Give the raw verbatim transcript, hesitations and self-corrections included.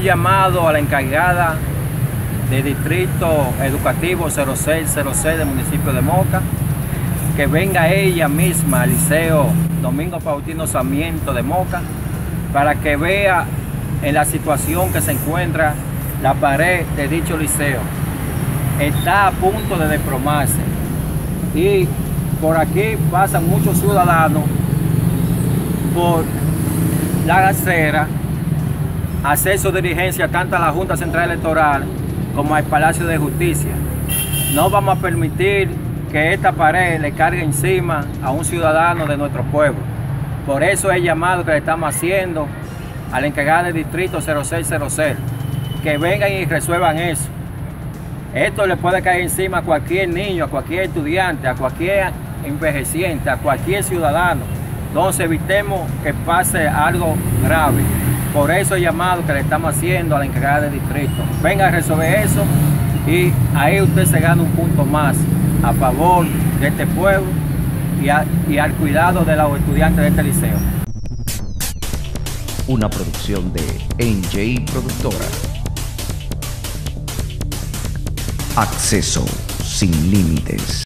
llamado a la encargada del Distrito Educativo cero seis cero seis del municipio de Moca, que venga ella misma al Liceo Domingo Faustino Sarmiento de Moca para que vea en la situación que se encuentra la pared de dicho liceo. Está a punto de desplomarse y por aquí pasan muchos ciudadanos por la acera a hacer su diligencia tanto a la Junta Central Electoral como al Palacio de Justicia. No vamos a permitir que esta pared le cargue encima a un ciudadano de nuestro pueblo. Por eso es el llamado que le estamos haciendo a la encargada del Distrito cero seis cero seis, que vengan y resuelvan eso. Esto le puede caer encima a cualquier niño, a cualquier estudiante, a cualquier envejeciente, a cualquier ciudadano. Entonces evitemos que pase algo grave. Por eso el llamado que le estamos haciendo a la encargada del distrito. Venga a resolver eso y ahí usted se gana un punto más a favor de este pueblo y, a, y al cuidado de los estudiantes de este liceo. Una producción de N J Productora. Acceso sin límites.